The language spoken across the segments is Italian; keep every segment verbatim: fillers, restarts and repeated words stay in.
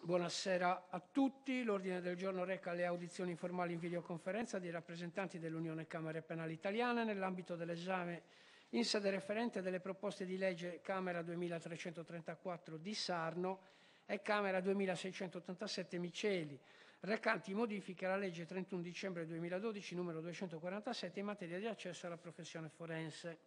Buonasera a tutti. L'ordine del giorno reca le audizioni informali in videoconferenza di rappresentanti dell'Unione Camere Penali Italiane nell'ambito dell'esame in sede referente delle proposte di legge Camera duemilatrecentotrentaquattro di Sarno e Camera duemilaseicentottantasette Miceli, recanti modifiche alla legge trentuno dicembre duemiladodici numero duecentoquarantasette in materia di accesso alla professione forense.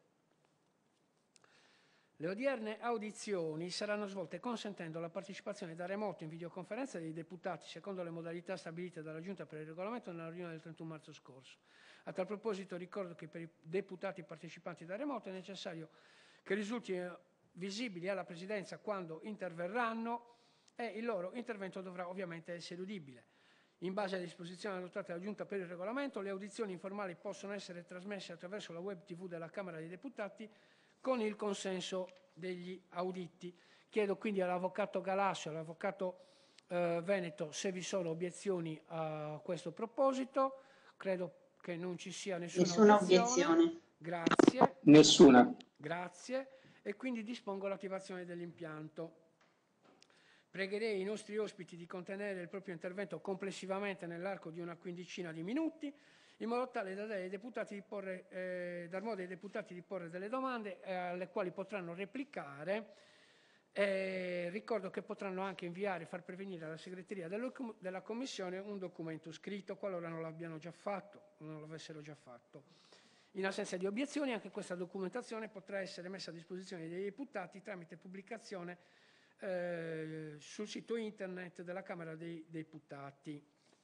Le odierne audizioni saranno svolte consentendo la partecipazione da remoto in videoconferenza dei deputati secondo le modalità stabilite dalla Giunta per il regolamento nella riunione del trentuno marzo scorso. A tal proposito ricordo che per i deputati partecipanti da remoto è necessario che risultino visibili alla Presidenza quando interverranno e il loro intervento dovrà ovviamente essere udibile. In base alle disposizioni adottate dalla Giunta per il regolamento, le audizioni informali possono essere trasmesse attraverso la web tivù della Camera dei Deputati con il consenso degli auditi. Chiedo quindi all'Avvocato Galasso e all'Avvocato eh, Veneto se vi sono obiezioni a questo proposito. Credo che non ci sia nessuna, nessuna obiezione. obiezione. Grazie. Nessuna. Grazie. E quindi dispongo l'attivazione dell'impianto. Pregherei i nostri ospiti di contenere il proprio intervento complessivamente nell'arco di una quindicina di minuti, in modo tale da dare ai deputati di porre, eh, dar modo ai deputati di porre delle domande eh, alle quali potranno replicare. Eh, ricordo che potranno anche inviare e far pervenire alla segreteria dello, della Commissione un documento scritto, qualora non l'abbiano già fatto, non l'avessero già fatto. In assenza di obiezioni, anche questa documentazione potrà essere messa a disposizione dei deputati tramite pubblicazione eh, sul sito internet della Camera dei Deputati.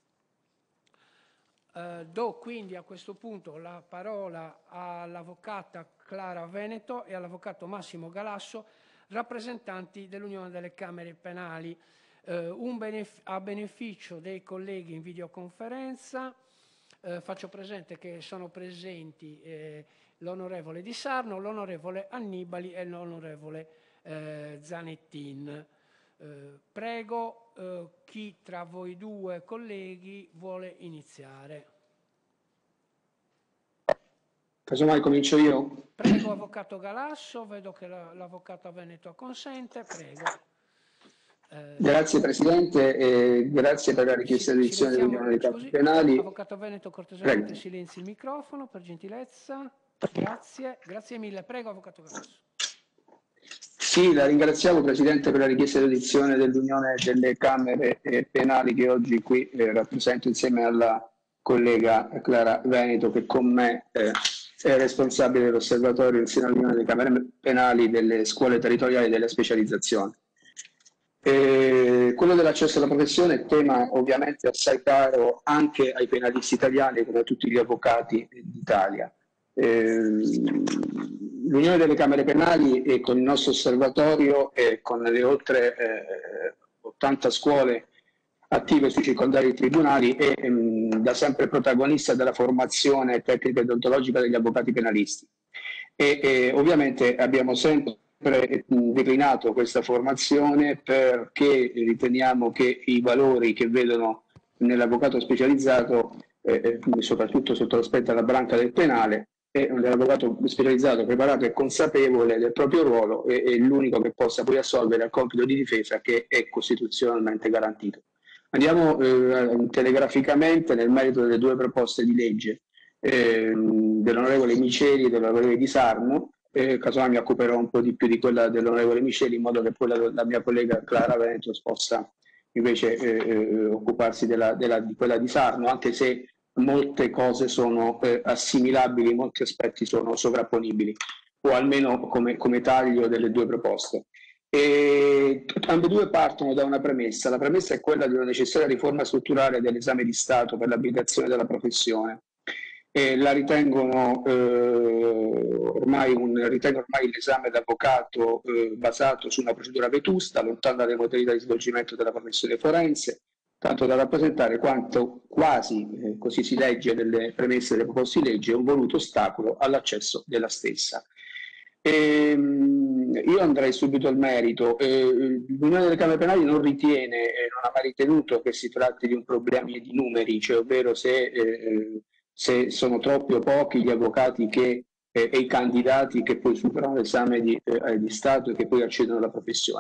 Uh, do quindi a questo punto la parola all'avvocata Clara Veneto e all'avvocato Massimo Galasso, rappresentanti dell'Unione delle Camere Penali, uh, un benef- a beneficio dei colleghi in videoconferenza. Uh, faccio presente che sono presenti eh, l'onorevole Di Sarno, l'onorevole Annibali e l'onorevole eh, Zanettin. Uh, prego uh, chi tra voi due colleghi vuole iniziare. Casomai comincio io. Prego, avvocato Galasso, vedo che la, l'avvocato Veneto consente, prego. Uh, grazie Presidente e grazie per la richiesta di audizione dell'Unione dei Campi Penali. Avvocato Veneto, cortesemente prego. Silenzi il microfono per gentilezza. Grazie, grazie mille. Prego, avvocato Galasso. Sì, la ringraziamo Presidente per la richiesta di audizione dell'Unione delle Camere eh, Penali che oggi qui eh, rappresento insieme alla collega Clara Veneto che con me eh, è responsabile dell'osservatorio insieme all'Unione delle Camere Penali delle scuole territoriali della specializzazione. Eh, quello dell'accesso alla professione è tema ovviamente assai caro anche ai penalisti italiani come a tutti gli avvocati d'Italia. L'Unione delle Camere Penali e con il nostro osservatorio e con le oltre eh, ottanta scuole attive sui circondari tribunali è ehm, da sempre protagonista della formazione tecnica e deontologica degli avvocati penalisti e, e ovviamente abbiamo sempre declinato questa formazione perché riteniamo che i valori che vedono nell'avvocato specializzato eh, soprattutto sotto l'aspetto della branca del penale è un avvocato specializzato, preparato e consapevole del proprio ruolo e è l'unico che possa poi assolvere al compito di difesa che è costituzionalmente garantito. Andiamo eh, telegraficamente nel merito delle due proposte di legge eh, dell'onorevole Miceli e dell'onorevole Di Sarno. Eh, casomai mi occuperò un po' di più di quella dell'onorevole Miceli in modo che poi la, la mia collega Clara Veneto possa invece eh, occuparsi della, della, di quella di Sarno, anche se molte cose sono eh, assimilabili, molti aspetti sono sovrapponibili, o almeno come, come taglio delle due proposte. E ambedue partono da una premessa. La premessa è quella di una necessaria riforma strutturale dell'esame di Stato per l'abilitazione della professione. E la ritengono eh, ormai un, ritengo ormai l'esame d'avvocato eh, basato su una procedura vetusta, lontana dalle modalità di svolgimento della professione forense, tanto da rappresentare quanto quasi, eh, così si legge nelle premesse delle proposte di legge, un voluto ostacolo all'accesso della stessa. E, io andrei subito al merito. Eh, L'Unione delle Camere Penali non ritiene e non ha mai ritenuto che si tratti di un problema di numeri, cioè ovvero se, eh, se sono troppi o pochi gli avvocati che, eh, e i candidati che poi superano l'esame di, eh, di Stato e che poi accedono alla professione.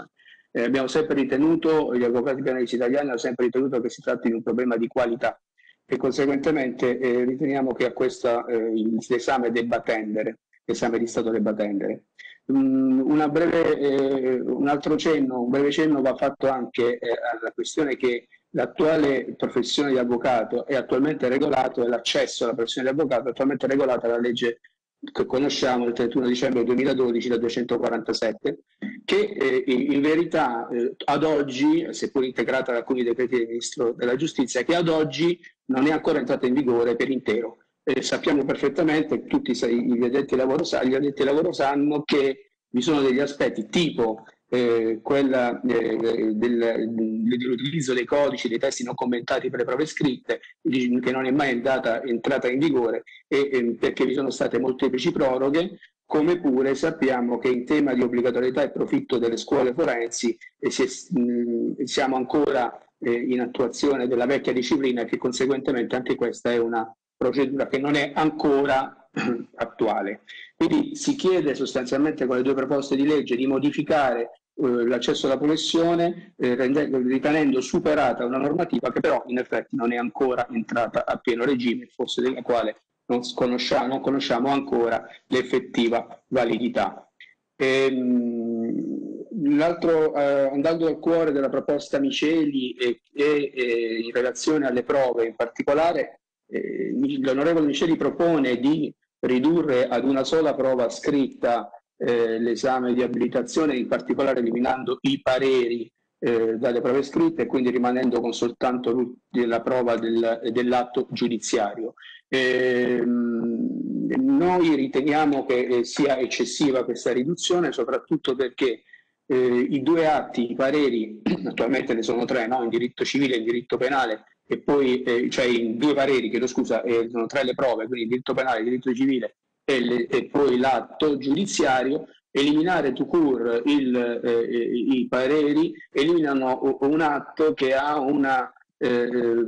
Eh, abbiamo sempre ritenuto, gli avvocati penalisti italiani hanno sempre ritenuto che si tratti di un problema di qualità e conseguentemente eh, riteniamo che a questo eh, l'esame debba tendere, l'esame di Stato debba tendere. Um, una breve, eh, un altro cenno, un breve cenno va fatto anche eh, alla questione che l'attuale professione di avvocato è attualmente regolato, e l'accesso alla professione di avvocato è attualmente regolata dalla legge che conosciamo il trentuno dicembre duemiladodici, la duecentoquarantasette, che eh, in verità eh, ad oggi, seppur integrata da alcuni decreti del Ministro della Giustizia, che ad oggi non è ancora entrata in vigore per intero. Eh, sappiamo perfettamente, tutti gli addetti ai lavoro, gli addetti ai lavoro sanno che vi sono degli aspetti tipo eh, quella eh, del, dell'utilizzo dei codici, dei testi non commentati per le prove scritte, che non è mai andata, entrata in vigore e, eh, perché vi sono state molteplici proroghe, come pure sappiamo che in tema di obbligatorietà e profitto delle scuole forensi eh, si è, mh, siamo ancora eh, in attuazione della vecchia disciplina e che conseguentemente anche questa è una procedura che non è ancora attuale. Quindi si chiede sostanzialmente con le due proposte di legge di modificare eh, l'accesso alla professione eh, ritenendo superata una normativa che però in effetti non è ancora entrata a pieno regime, forse della quale non conosciamo, non conosciamo ancora l'effettiva validità. L'altro, eh, andando al cuore della proposta Miceli e, e, e in relazione alle prove in particolare, eh, l'onorevole Miceli propone di ridurre ad una sola prova scritta eh, l'esame di abilitazione, in particolare eliminando i pareri eh, dalle prove scritte e quindi rimanendo con soltanto la prova del, dell'atto giudiziario. Eh, noi riteniamo che eh, sia eccessiva questa riduzione, soprattutto perché eh, i due atti, i pareri, attualmente ne sono tre, no? In diritto civile e in diritto penale, e poi, eh, cioè in due pareri, chiedo scusa, eh, sono tre le prove, quindi diritto penale, diritto civile e, le, e poi l'atto giudiziario. Eliminare tout court il, eh, i pareri eliminano un atto che ha una eh,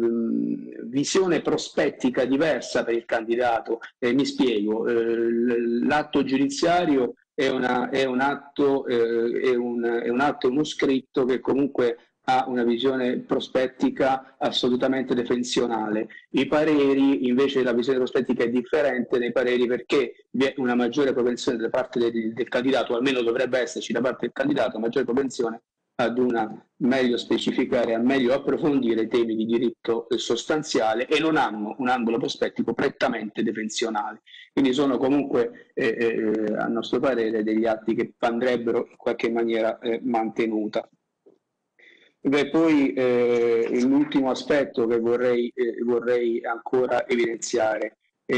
visione prospettica diversa per il candidato. Eh, mi spiego, eh, l'atto giudiziario è, una, è, un atto, eh, è, un, è un atto, uno scritto che comunque ha una visione prospettica assolutamente defensionale. I pareri, invece, la visione prospettica è differente nei pareri perché vi è una maggiore propensione da parte del, del candidato, o almeno dovrebbe esserci da parte del candidato, maggiore propensione ad una meglio specificare, a meglio approfondire temi di diritto sostanziale e non hanno un angolo prospettico prettamente defensionale. Quindi sono comunque, eh, eh, a nostro parere, degli atti che andrebbero in qualche maniera eh, mantenuta. Beh, poi eh, l'ultimo aspetto che vorrei, eh, vorrei ancora evidenziare.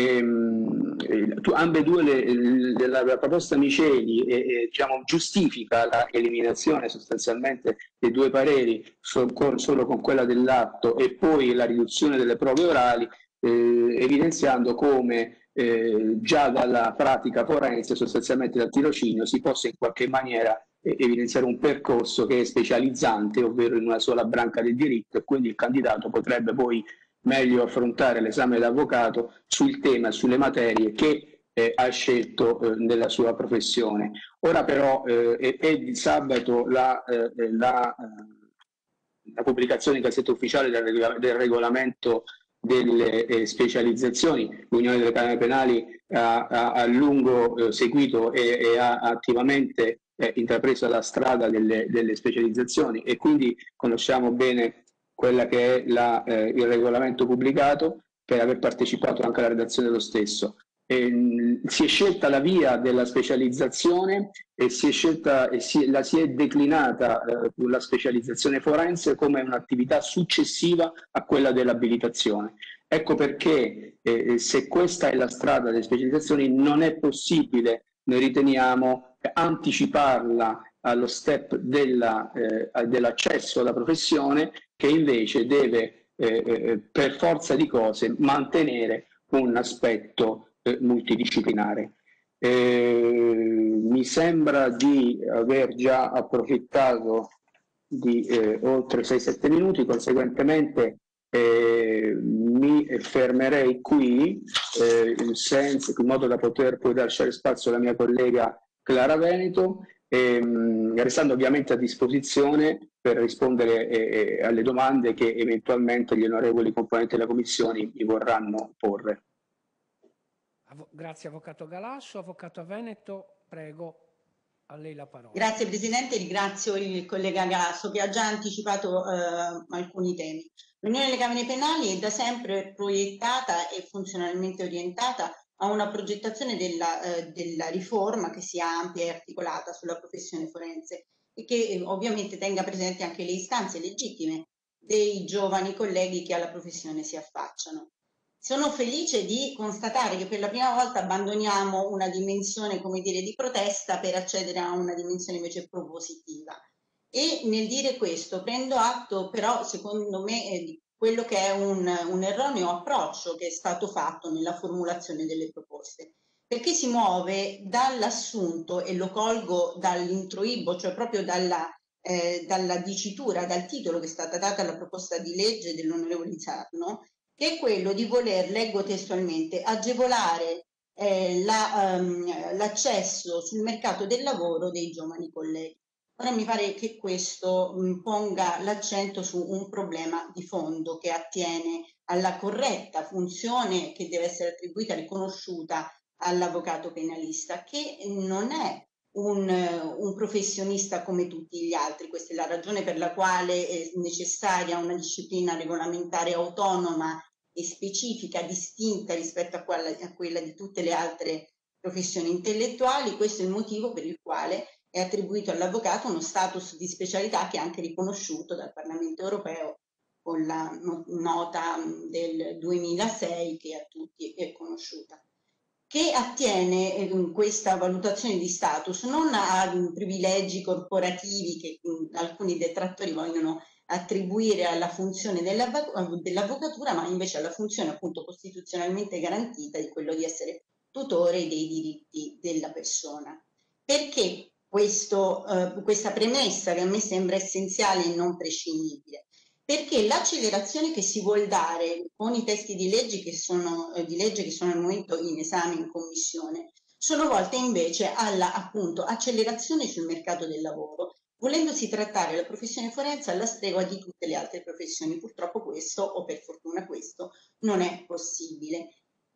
Ehm, eh, ambedue le, le, la, la proposta Miceli eh, eh, diciamo, giustifica l'eliminazione sostanzialmente dei due pareri so, con, solo con quella dell'atto e poi la riduzione delle prove orali, eh, evidenziando come eh, già dalla pratica forense, sostanzialmente dal tirocinio, si possa in qualche maniera evidenziare un percorso che è specializzante, ovvero in una sola branca del diritto, e quindi il candidato potrebbe poi meglio affrontare l'esame d'avvocato sul tema, sulle materie che eh, ha scelto eh, nella sua professione. Ora però eh, è, è di sabato la, eh, la, eh, la pubblicazione in Gazzetta Ufficiale del, del regolamento delle eh, specializzazioni. L'Unione delle Camere Penali ha, ha a lungo eh, seguito e, e ha attivamente eh, intrapreso la strada delle, delle specializzazioni e quindi conosciamo bene quella che è la, eh, il regolamento pubblicato per aver partecipato anche alla redazione dello stesso. E, mh, si è scelta la via della specializzazione e si è scelta e si, la si è declinata eh, la specializzazione forense come un'attività successiva a quella dell'abilitazione. Ecco perché eh, se questa è la strada delle specializzazioni non è possibile, noi riteniamo, anticiparla allo step della, eh, dell'accesso alla professione, che invece deve eh, per forza di cose mantenere un aspetto eh, multidisciplinare. Eh, mi sembra di aver già approfittato di eh, oltre sei sette minuti, conseguentemente eh, mi fermerei qui eh, in, senso, in modo da poter poi lasciare spazio alla mia collega Clara Veneto ehm, restando ovviamente a disposizione per rispondere eh, alle domande che eventualmente gli onorevoli componenti della Commissione mi vorranno porre. Grazie Avvocato Galasso. Avvocato Veneto, prego, a lei la parola. Grazie Presidente, ringrazio il collega Galasso che ha già anticipato eh, alcuni temi. L'Unione delle Camere Penali è da sempre proiettata e funzionalmente orientata a una progettazione della, eh, della riforma che sia ampia e articolata sulla professione forense e che eh, ovviamente tenga presente anche le istanze legittime dei giovani colleghi che alla professione si affacciano. Sono felice di constatare che per la prima volta abbandoniamo una dimensione, come dire, di protesta per accedere a una dimensione invece propositiva. E nel dire questo prendo atto però, secondo me, eh, di quello che è un, un erroneo approccio che è stato fatto nella formulazione delle proposte, perché si muove dall'assunto, e lo colgo dall'introibo, cioè proprio dalla, eh, dalla dicitura, dal titolo che è stata data alla proposta di legge dell'onorevole Sarno, che è quello di voler, leggo testualmente, agevolare eh, la, um, l'accesso sul mercato del lavoro dei giovani colleghi. Ora mi pare che questo um, ponga l'accento su un problema di fondo che attiene alla corretta funzione che deve essere attribuita e riconosciuta all'avvocato penalista, che non è un, un professionista come tutti gli altri. Questa è la ragione per la quale è necessaria una disciplina regolamentare autonoma e specifica, distinta rispetto a quella, a quella di tutte le altre professioni intellettuali. Questo è il motivo per il quale è attribuito all'avvocato uno status di specialità che è anche riconosciuto dal Parlamento europeo con la nota del duemilasei che a tutti è conosciuta, che attiene eh, questa valutazione di status non a um, privilegi corporativi che um, alcuni detrattori vogliono attribuire alla funzione dell'avvocatura, ma invece alla funzione appunto costituzionalmente garantita di quello di essere tutore dei diritti della persona. Perché questo, eh, questa premessa che a me sembra essenziale e non prescindibile? Perché l'accelerazione che si vuol dare con i testi di legge che sono, eh, di legge che sono al momento in esame in Commissione sono volte invece alla appunto accelerazione sul mercato del lavoro, volendosi trattare la professione forense alla stregua di tutte le altre professioni. Purtroppo questo, o per fortuna questo, non è possibile.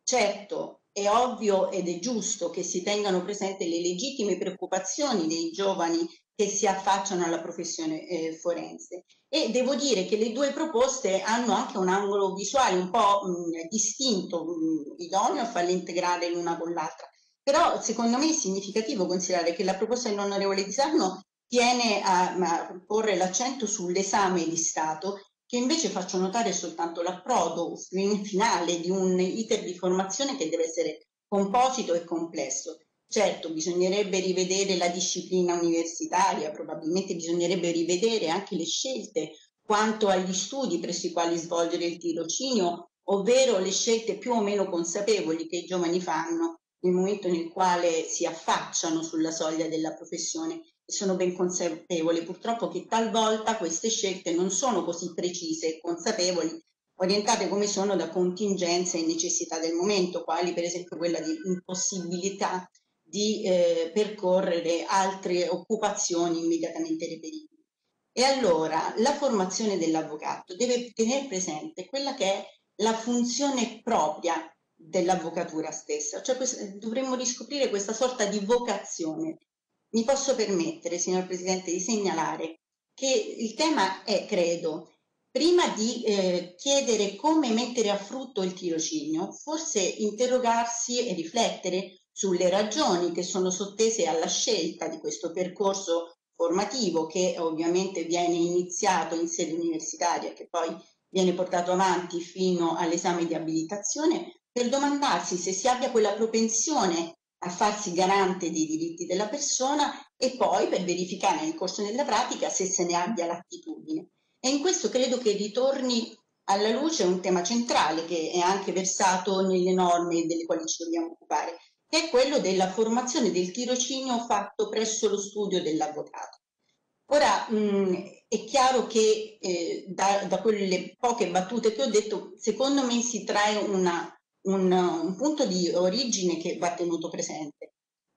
Certo, è ovvio ed è giusto che si tengano presenti le legittime preoccupazioni dei giovani che si affacciano alla professione eh, forense. E devo dire che le due proposte hanno anche un angolo visuale un po' mh, distinto, mh, idoneo a farle integrare l'una con l'altra. Però secondo me è significativo considerare che la proposta dell'onorevole Di Sarno tiene a, a porre l'accento sull'esame di Stato, che invece faccio notare soltanto l'approdo finale di un iter di formazione che deve essere composito e complesso. Certo, bisognerebbe rivedere la disciplina universitaria, probabilmente bisognerebbe rivedere anche le scelte quanto agli studi presso i quali svolgere il tirocinio, ovvero le scelte più o meno consapevoli che i giovani fanno nel momento nel quale si affacciano sulla soglia della professione. E sono ben consapevole purtroppo che talvolta queste scelte non sono così precise e consapevoli, orientate come sono da contingenze e necessità del momento, quali per esempio quella di impossibilità di eh, percorrere altre occupazioni immediatamente reperibili. E allora la formazione dell'avvocato deve tenere presente quella che è la funzione propria dell'avvocatura stessa, cioè dovremmo riscoprire questa sorta di vocazione. Mi posso permettere, signor Presidente, di segnalare che il tema è, credo, prima di eh, chiedere come mettere a frutto il tirocinio, forse interrogarsi e riflettere sulle ragioni che sono sottese alla scelta di questo percorso formativo che ovviamente viene iniziato in sede universitaria, che poi viene portato avanti fino all'esame di abilitazione, per domandarsi se si abbia quella propensione a farsi garante dei diritti della persona e poi per verificare nel corso della pratica se se ne abbia l'attitudine. E in questo credo che ritorni alla luce un tema centrale che è anche versato nelle norme delle quali ci dobbiamo occupare, che è quello della formazione del tirocinio fatto presso lo studio dell'avvocato. Ora mh, è chiaro che eh, da, da quelle poche battute che ho detto, secondo me si trae una, un, un punto di origine che va tenuto presente.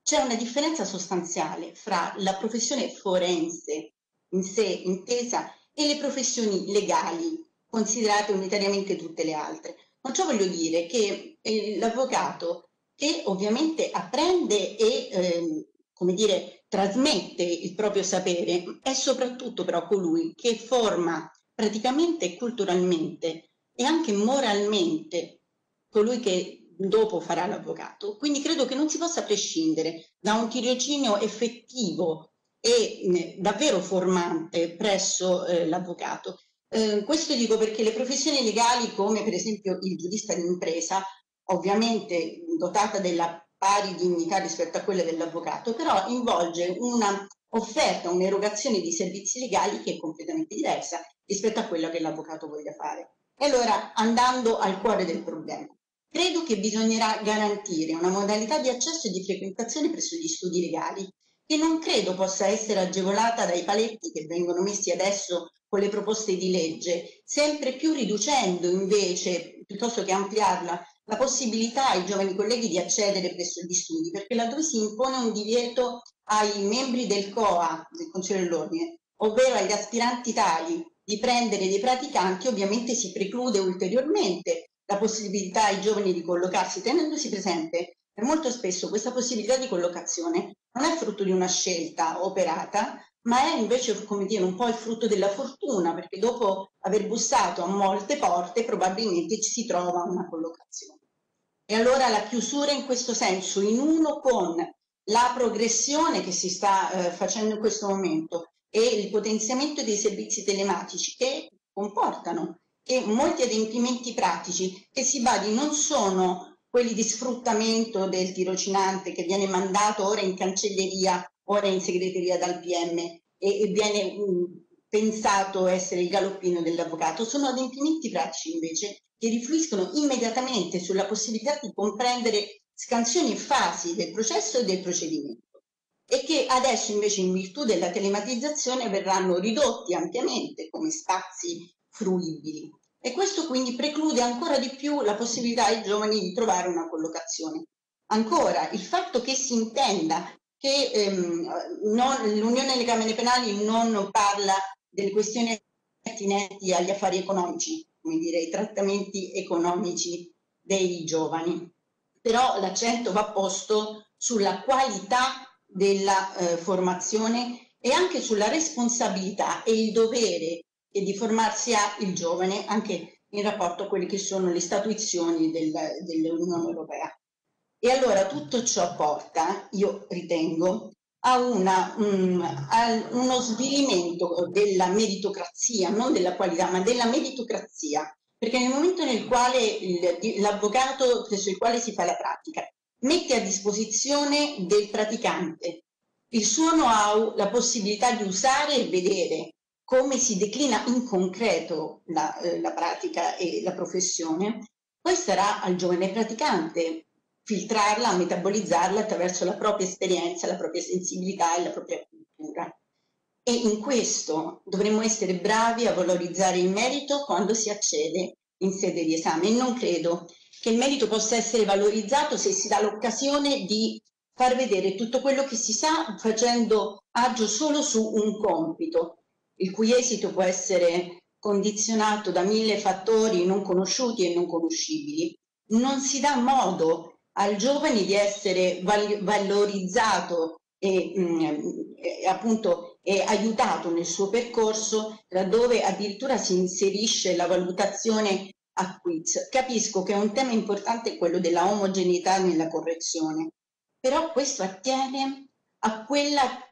c'è una differenza sostanziale fra la professione forense in sé intesa e le professioni legali considerate unitariamente tutte le altre. Con ciò voglio dire che eh, l'avvocato, che ovviamente apprende e eh, come dire, trasmette il proprio sapere, è soprattutto però colui che forma praticamente e culturalmente e anche moralmente colui che dopo farà l'avvocato. Quindi credo che non si possa prescindere da un tirocinio effettivo e mh, davvero formante presso eh, l'avvocato. Eh, questo dico perché le professioni legali, come per esempio il giurista d'impresa, ovviamente dotata della pari dignità rispetto a quella dell'avvocato, però involge una offerta, un'erogazione di servizi legali che è completamente diversa rispetto a quella che l'avvocato voglia fare. E allora, andando al cuore del problema, credo che bisognerà garantire una modalità di accesso e di frequentazione presso gli studi legali, che non credo possa essere agevolata dai paletti che vengono messi adesso con le proposte di legge, sempre più riducendo invece, piuttosto che ampliarla, la possibilità ai giovani colleghi di accedere presso gli studi, perché laddove si impone un divieto ai membri del C O A, del Consiglio dell'Ordine, ovvero agli aspiranti tali di prendere dei praticanti, ovviamente si preclude ulteriormente la possibilità ai giovani di collocarsi, tenendosi presente che molto spesso questa possibilità di collocazione non è frutto di una scelta operata, ma è invece, come dire, un po' il frutto della fortuna, perché dopo aver bussato a molte porte probabilmente ci si trova una collocazione. E allora la chiusura in questo senso, in uno con la progressione che si sta eh, facendo in questo momento e il potenziamento dei servizi telematici che comportano che molti adempimenti pratici, che si badi, non sono quelli di sfruttamento del tirocinante che viene mandato ora in cancelleria, ora in segreteria dal P M e, e viene mh, pensato essere il galoppino dell'avvocato, sono adempimenti pratici invece che rifluiscono immediatamente sulla possibilità di comprendere scansioni e fasi del processo e del procedimento e che adesso invece in virtù della telematizzazione verranno ridotti ampiamente come spazi fruibili. E questo quindi preclude ancora di più la possibilità ai giovani di trovare una collocazione. Ancora, il fatto che si intenda che ehm, l'Unione delle Camere Penali non parla delle questioni attinenti agli affari economici, come dire, i trattamenti economici dei giovani. Però l'accento va posto sulla qualità della eh, formazione e anche sulla responsabilità e il dovere che di formarsi ha il giovane anche in rapporto a quelle che sono le statuizioni del, dell'Unione Europea. E allora tutto ciò porta, io ritengo, a, una, um, a uno svilimento della meritocrazia, non della qualità, ma della meritocrazia, perché nel momento nel quale l'avvocato presso il quale si fa la pratica mette a disposizione del praticante il suo know-how, la possibilità di usare e vedere come si declina in concreto la, eh, la pratica e la professione, poi sarà al giovane praticante filtrarla, metabolizzarla attraverso la propria esperienza, la propria sensibilità e la propria cultura. E in questo dovremmo essere bravi a valorizzare il merito quando si accede in sede di esame. E non credo che il merito possa essere valorizzato se si dà l'occasione di far vedere tutto quello che si sa facendo agio solo su un compito, il cui esito può essere condizionato da mille fattori non conosciuti e non conoscibili. Non si dà modo al giovane di essere val- valorizzato e, mh, e appunto è aiutato nel suo percorso laddove addirittura si inserisce la valutazione a quiz. Capisco che un tema importante è quello della omogeneità nella correzione, però questo attiene a quella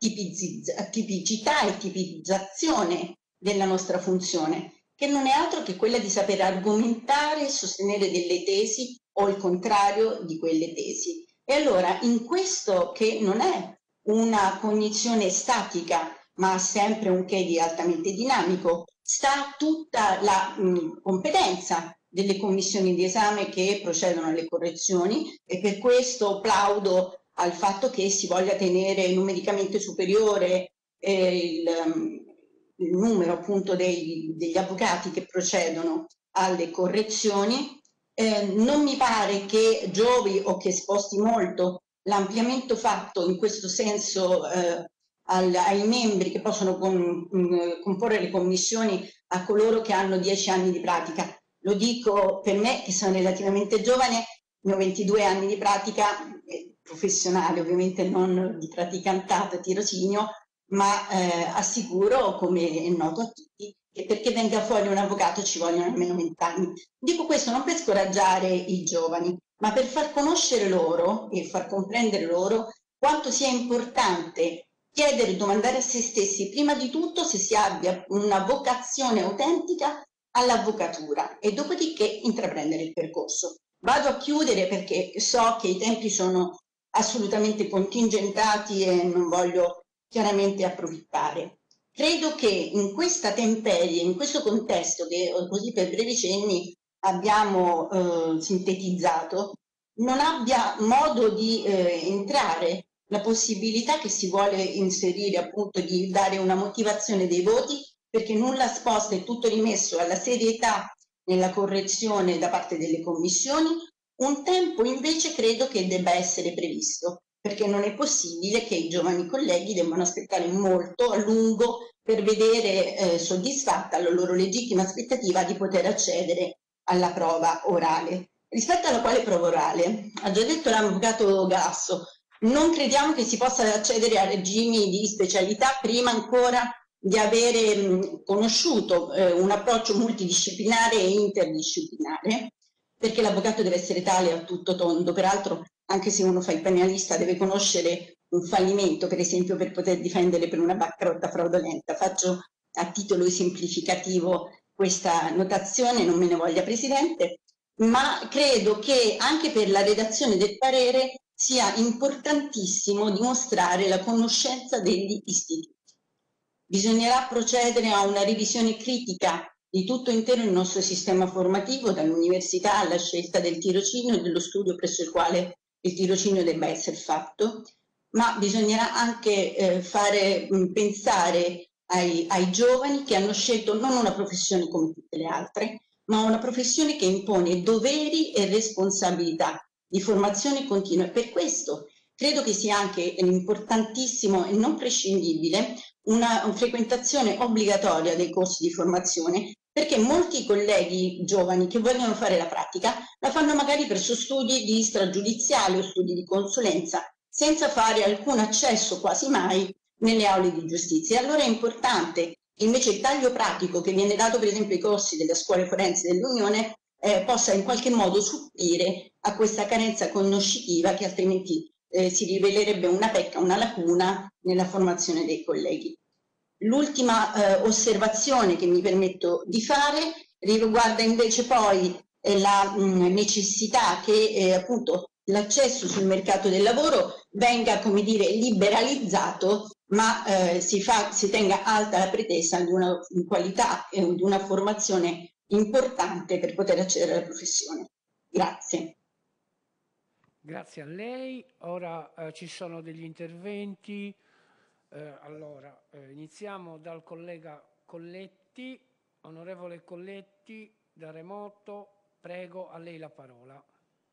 tipicità e tipizzazione della nostra funzione, che non è altro che quella di saper argomentare e sostenere delle tesi o il contrario di quelle tesi. E allora in questo, che non è una cognizione statica, ma ha sempre un che di altamente dinamico, sta tutta la mh, competenza delle commissioni di esame che procedono alle correzioni e per questo plaudo al fatto che si voglia tenere numericamente superiore eh, il, um, il numero appunto dei, degli avvocati che procedono alle correzioni. Eh, non mi pare che giovi o che sposti molto l'ampliamento fatto in questo senso eh, al, ai membri che possono con, mh, comporre le commissioni a coloro che hanno dieci anni di pratica. Lo dico per me che sono relativamente giovane, ne ho ventidue anni di pratica eh, professionale, ovviamente non di praticantata, tirocinio, ma eh, assicuro, come è noto a tutti, che perché venga fuori un avvocato ci vogliono almeno vent'anni. Dico questo non per scoraggiare i giovani, ma per far conoscere loro e far comprendere loro quanto sia importante chiedere e domandare a se stessi prima di tutto se si abbia una vocazione autentica all'avvocatura e dopodiché intraprendere il percorso. Vado a chiudere perché so che i tempi sono assolutamente contingentati e non voglio chiaramente approfittare. Credo che in questa temperie, in questo contesto che così per brevi cenni abbiamo eh, sintetizzato, non abbia modo di eh, entrare la possibilità che si vuole inserire appunto di dare una motivazione dei voti, perché nulla sposta, è tutto rimesso alla serietà nella correzione da parte delle commissioni. Un tempo invece credo che debba essere previsto, perché non è possibile che i giovani colleghi debbano aspettare molto a lungo per vedere eh, soddisfatta la loro legittima aspettativa di poter accedere alla prova orale. Rispetto alla quale prova orale, ha già detto l'avvocato Galasso, non crediamo che si possa accedere a regimi di specialità prima ancora di avere mh, conosciuto eh, un approccio multidisciplinare e interdisciplinare, perché l'avvocato deve essere tale a tutto tondo. Peraltro, anche se uno fa il penalista, deve conoscere un fallimento, per esempio, per poter difendere per una bancarotta fraudolenta. Faccio a titolo esemplificativo questa notazione, non me ne voglia Presidente, ma credo che anche per la redazione del parere sia importantissimo dimostrare la conoscenza degli istituti. Bisognerà procedere a una revisione critica di tutto intero il nostro sistema formativo, dall'università alla scelta del tirocinio e dello studio presso il quale il tirocinio debba essere fatto, ma bisognerà anche eh, fare mh, pensare ai, ai giovani che hanno scelto non una professione come tutte le altre, ma una professione che impone doveri e responsabilità di formazione continua. Per questo credo che sia anche importantissimo e non prescindibile una, una frequentazione obbligatoria dei corsi di formazione, perché molti colleghi giovani che vogliono fare la pratica la fanno magari per suoi studi di stragiudiziale o studi di consulenza, senza fare alcun accesso quasi mai nelle aule di giustizia. E allora è importante che invece il taglio pratico che viene dato per esempio ai corsi delle scuole forensi dell'Unione eh, possa in qualche modo supplire a questa carenza conoscitiva che altrimenti eh, si rivelerebbe una pecca, una lacuna nella formazione dei colleghi. L'ultima eh, osservazione che mi permetto di fare riguarda invece poi eh, la mh, necessità che eh, appunto l'accesso sul mercato del lavoro venga, come dire, liberalizzato, ma eh, si, fa, si tenga alta la pretesa di una qualità e di una formazione importante per poter accedere alla professione. Grazie. Grazie a lei. Ora eh, ci sono degli interventi. Eh, allora, eh, iniziamo dal collega Colletti. Onorevole Colletti, da remoto, prego, a lei la parola.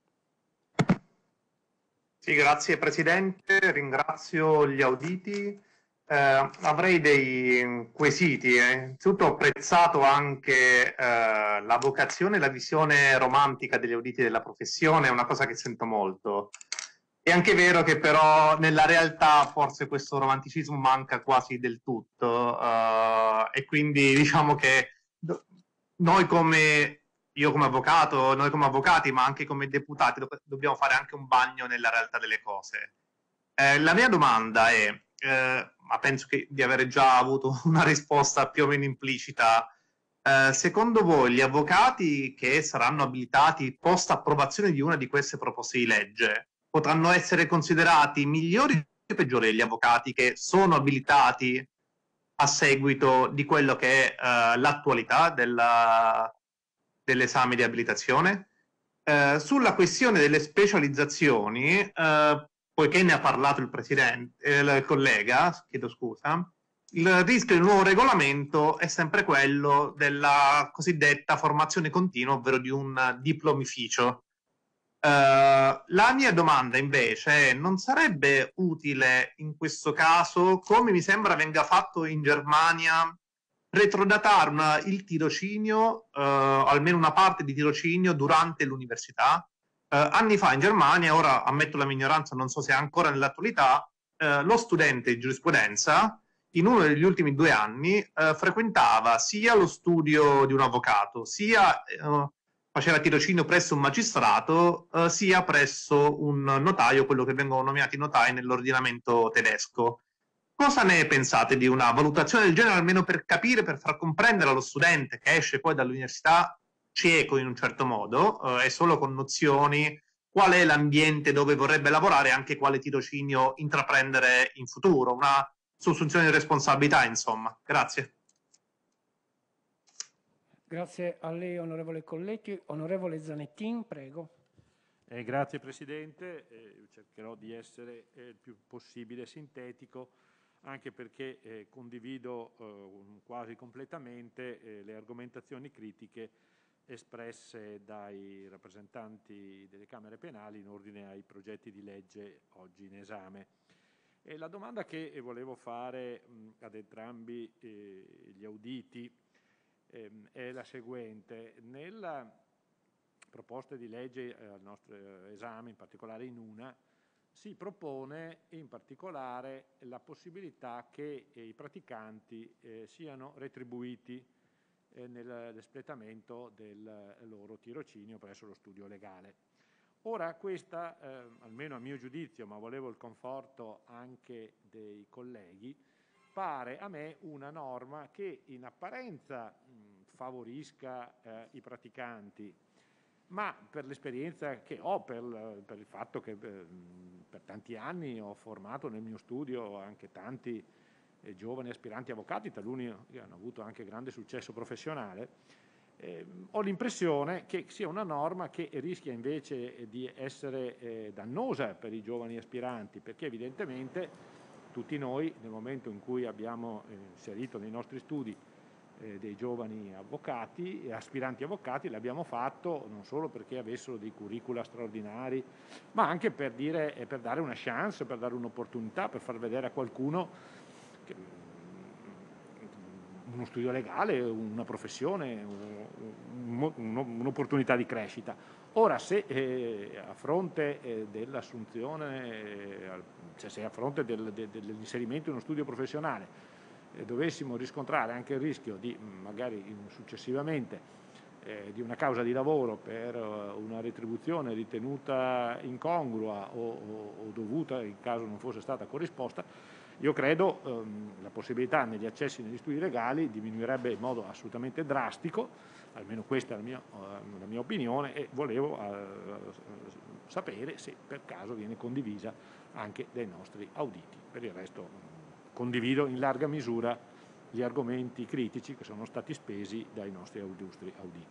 Sì, grazie Presidente, ringrazio gli auditi. Eh, avrei dei quesiti. Eh. Innanzitutto ho apprezzato anche eh, la vocazione e la visione romantica degli auditi della professione, è una cosa che sento molto. È anche vero che però nella realtà forse questo romanticismo manca quasi del tutto eh, e quindi diciamo che noi come, io come avvocato, noi come avvocati ma anche come deputati do dobbiamo fare anche un bagno nella realtà delle cose. Eh, la mia domanda è, eh, ma penso che di avere già avuto una risposta più o meno implicita, eh, secondo voi gli avvocati che saranno abilitati post approvazione di una di queste proposte di legge potranno essere considerati migliori o peggiori degli avvocati che sono abilitati a seguito di quello che è uh, l'attualità dell'esame di abilitazione? Uh, sulla questione delle specializzazioni, uh, poiché ne ha parlato il presidente, eh, il collega, chiedo scusa, il rischio del nuovo regolamento è sempre quello della cosiddetta formazione continua, ovvero di un diplomificio. Uh, la mia domanda invece è, non sarebbe utile in questo caso, come mi sembra venga fatto in Germania, retrodatare una, il tirocinio, uh, almeno una parte di tirocinio durante l'università? Uh, anni fa in Germania, ora ammetto la mia ignoranza, non so se è ancora nell'attualità, uh, lo studente di giurisprudenza in uno degli ultimi due anni uh, frequentava sia lo studio di un avvocato, sia uh, faceva tirocinio presso un magistrato, uh, sia presso un notaio, quello che vengono nominati notai nell'ordinamento tedesco. Cosa ne pensate di una valutazione del genere, almeno per capire, per far comprendere allo studente che esce poi dall'università cieco in un certo modo, uh, e solo con nozioni, qual è l'ambiente dove vorrebbe lavorare e anche quale tirocinio intraprendere in futuro? Una assunzione di responsabilità, insomma. Grazie. Grazie a lei, onorevole Colletti. Onorevole Zanettin, prego. Eh, grazie Presidente, eh, cercherò di essere eh, il più possibile sintetico, anche perché eh, condivido eh, quasi completamente eh, le argomentazioni critiche espresse dai rappresentanti delle Camere penali in ordine ai progetti di legge oggi in esame. E la domanda che volevo fare mh, ad entrambi eh, gli auditi eh, è la seguente. Nella proposta di legge eh, al nostro esame, in particolare in una, si propone in particolare la possibilità che eh, i praticanti eh, siano retribuiti eh, nell'espletamento del loro tirocinio presso lo studio legale. Ora questa, eh, almeno a mio giudizio, ma volevo il conforto anche dei colleghi, pare a me una norma che in apparenza mh, favorisca eh, i praticanti, ma per l'esperienza che ho, per, per il fatto che eh, per tanti anni ho formato nel mio studio anche tanti eh, giovani aspiranti avvocati, taluni che hanno avuto anche grande successo professionale, eh, ho l'impressione che sia una norma che rischia invece di essere eh, dannosa per i giovani aspiranti, perché evidentemente tutti noi nel momento in cui abbiamo eh, inserito nei nostri studi eh, dei giovani avvocati e aspiranti avvocati l'abbiamo fatto non solo perché avessero dei curricula straordinari, ma anche per, dire, eh, per dare una chance, per dare un'opportunità, per far vedere a qualcuno che uno studio legale, una professione, un'opportunità di crescita. Ora, se eh, a fronte eh, dell'assunzione, eh, cioè se a fronte del, de, dell'inserimento in uno studio professionale eh, dovessimo riscontrare anche il rischio di, magari successivamente, eh, di una causa di lavoro per uh, una retribuzione ritenuta incongrua o, o, o dovuta in caso non fosse stata corrisposta, io credo che ehm, la possibilità negli accessi negli studi legali diminuirebbe in modo assolutamente drastico, almeno questa è la mia, uh, la mia opinione, e volevo uh, sapere se per caso viene condivisa anche dai nostri auditi. Per il resto um, condivido in larga misura gli argomenti critici che sono stati spesi dai nostri illustri auditi.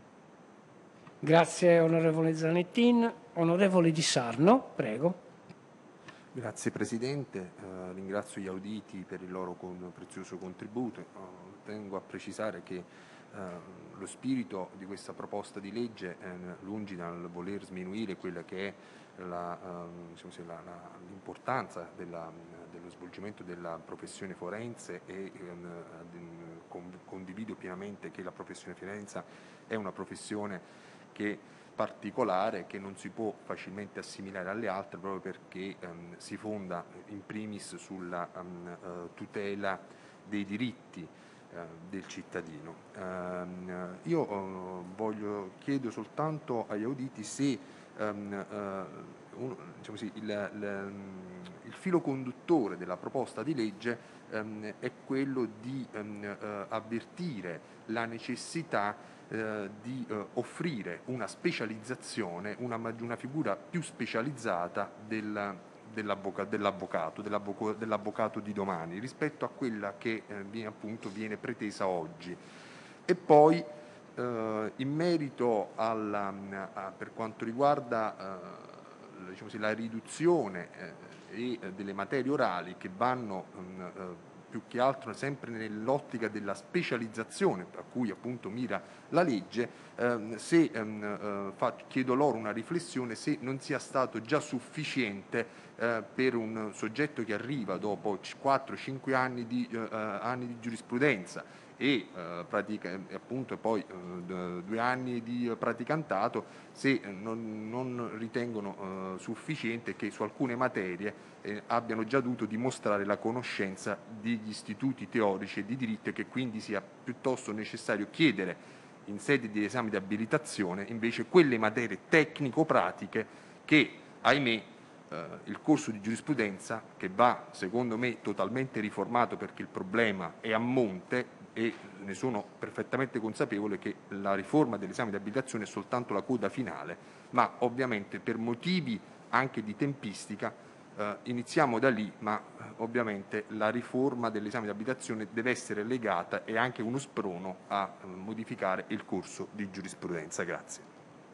Grazie onorevole Zanettin. Onorevole Di Sarno, prego. Grazie Presidente, eh, ringrazio gli auditi per il loro con, prezioso contributo. Eh, tengo a precisare che eh, lo spirito di questa proposta di legge, eh, lungi dal voler sminuire quella che è la, eh, diciamo, la, la, l'importanza della, dello svolgimento della professione forense, e eh, con, condivido pienamente che la professione forense è una professione che particolare, che non si può facilmente assimilare alle altre, proprio perché ehm, si fonda in primis sulla um, uh, tutela dei diritti uh, del cittadino. Uh, io uh, voglio chiedo soltanto agli auditi se um, uh, un, diciamo così, il, il, il filo conduttore della proposta di legge um, è quello di um, uh, avvertire la necessità Eh, di eh, offrire una specializzazione, una, una figura più specializzata del, dell'avvocato, dell'avvocato, dell'avvocato, dell'avvocato di domani rispetto a quella che eh, viene, appunto, viene pretesa oggi. E poi eh, in merito alla, a, per quanto riguarda eh, diciamo così, la riduzione eh, e, delle materie orali che vanno eh, più che altro sempre nell'ottica della specializzazione a cui appunto mira la legge, ehm, se ehm, eh, fa, chiedo loro una riflessione se non sia stato già sufficiente eh, per un soggetto che arriva dopo quattro cinque anni di, eh, anni di giurisprudenza e eh, pratica, appunto poi eh, due anni di praticantato, se non, non ritengono eh, sufficiente che su alcune materie eh, abbiano già dovuto dimostrare la conoscenza degli istituti teorici e di diritto e che quindi sia piuttosto necessario chiedere in sede di esame di abilitazione invece quelle materie tecnico-pratiche che, ahimè, eh, il corso di giurisprudenza, che va secondo me totalmente riformato perché il problema è a monte, e ne sono perfettamente consapevole che la riforma dell'esame di abilitazione è soltanto la coda finale, ma ovviamente per motivi anche di tempistica eh, iniziamo da lì, ma eh, ovviamente la riforma dell'esame di abilitazione deve essere legata e anche uno sprono a eh, modificare il corso di giurisprudenza. Grazie.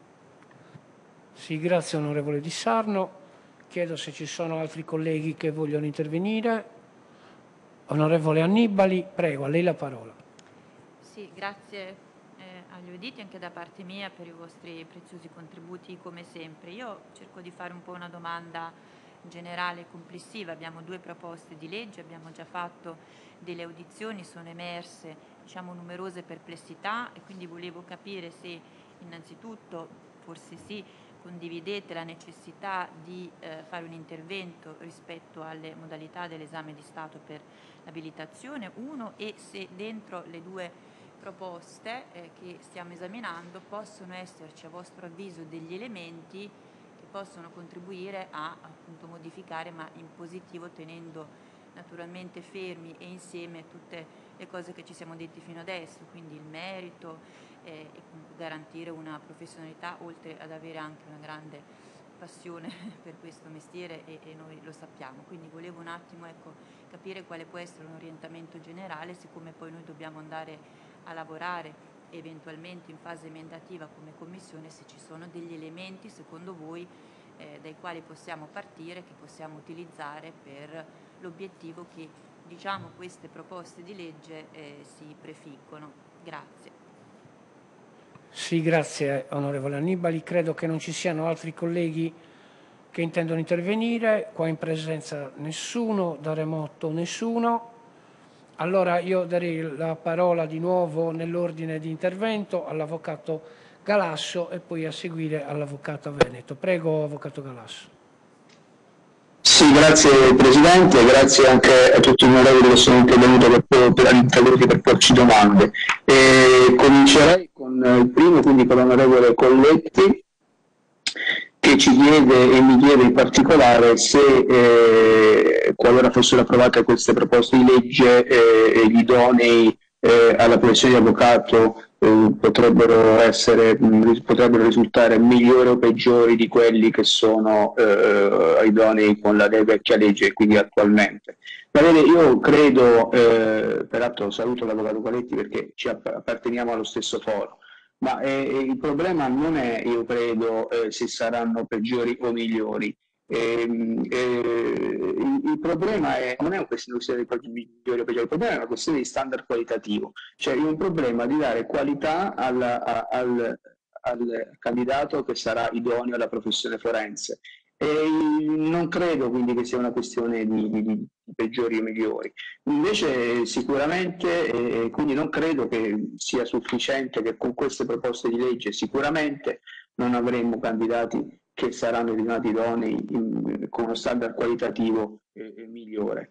Sì, grazie onorevole Di Sarno. Chiedo se ci sono altri colleghi che vogliono intervenire. Onorevole Annibali, prego, a lei la parola. Sì, grazie eh, agli auditi anche da parte mia per i vostri preziosi contributi come sempre. Io cerco di fare un po' una domanda generale e complessiva. Abbiamo due proposte di legge, abbiamo già fatto delle audizioni, sono emerse diciamo, numerose perplessità e quindi volevo capire se innanzitutto, forse sì, condividete la necessità di eh, fare un intervento rispetto alle modalità dell'esame di Stato per l'abilitazione, uno, e se dentro le due proposte eh, che stiamo esaminando possono esserci a vostro avviso degli elementi che possono contribuire a appunto modificare, ma in positivo, tenendo naturalmente fermi e insieme tutte le cose che ci siamo detti fino adesso, quindi il merito eh, e garantire una professionalità, oltre ad avere anche una grande passione per questo mestiere e, e noi lo sappiamo. Quindi volevo un attimo ecco, capire quale può essere un orientamento generale, siccome poi noi dobbiamo andare a lavorare eventualmente in fase emendativa come Commissione, se ci sono degli elementi secondo voi eh, dai quali possiamo partire, che possiamo utilizzare per l'obiettivo che diciamo queste proposte di legge eh, si prefiggono. Grazie. Sì, grazie onorevole Annibali. Credo che non ci siano altri colleghi che intendono intervenire. Qua in presenza nessuno, da remoto nessuno. Allora io darei la parola di nuovo nell'ordine di intervento all'avvocato Galasso e poi a seguire all'avvocato Veneto. Prego, avvocato Galasso. Sì, grazie Presidente, grazie anche a tutti gli onorevoli che sono intervenuti per, per, intervenuti per porci domande. E comincerei con il primo, quindi con l'onorevole Colletti, che ci chiede e mi chiede in particolare se eh, qualora fossero approvate queste proposte di legge eh, gli idonei eh, alla professione di avvocato eh, potrebbero essere mh, potrebbero risultare migliori o peggiori di quelli che sono eh, idonei con la vecchia legge, quindi attualmente. Ma vede, io credo, eh, peraltro saluto l'avvocato Coletti perché ci apparteniamo allo stesso foro, ma eh, il problema non è, io credo, eh, se saranno peggiori o migliori. Eh, eh, il, il problema è, non è una questione di migliori o peggiori, il problema è una questione di standard qualitativo, cioè è un problema di dare qualità al, a, al, al candidato che sarà idoneo alla professione forense. E non credo quindi che sia una questione di, di, di peggiori o migliori. Invece sicuramente, eh, quindi non credo che sia sufficiente che con queste proposte di legge sicuramente non avremo candidati che saranno ritenuti idonei in, con uno standard qualitativo eh, migliore.